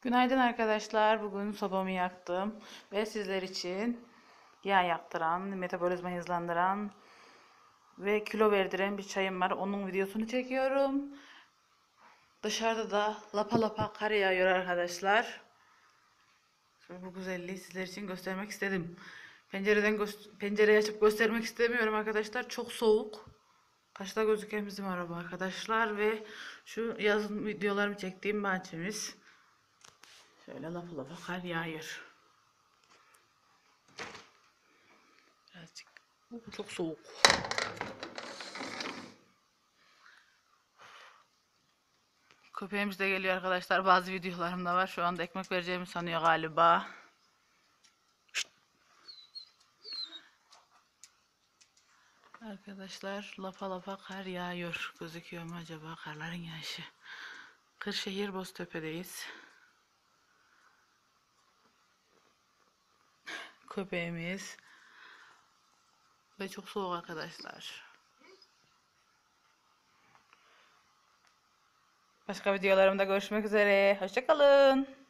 Günaydın arkadaşlar. Bugün sobamı yaktım ve sizler için yağ yaktıran, metabolizmayı hızlandıran ve kilo verdiren bir çayım var. Onun videosunu çekiyorum. Dışarıda da lapa lapa kar yağıyor arkadaşlar. Şöyle bu güzelliği sizler için göstermek istedim. Pencereyi açıp göstermek istemiyorum arkadaşlar. Çok soğuk. Kaçta gözüken bizim araba arkadaşlar ve şu yazın videolarımı çektiğim bahçemiz. Şöyle lapa lapa kar yağıyor. Birazcık. Çok soğuk. Köpeğimiz de geliyor arkadaşlar. Bazı videolarımda var. Şu anda ekmek vereceğimi sanıyor galiba. Arkadaşlar lapa lapa kar yağıyor. Gözüküyor mu acaba karların yağışı? Kırşehir Boztepe'deyiz. Köpeğimiz. Ve çok soğuk arkadaşlar. Başka videolarımda görüşmek üzere. Hoşça kalın.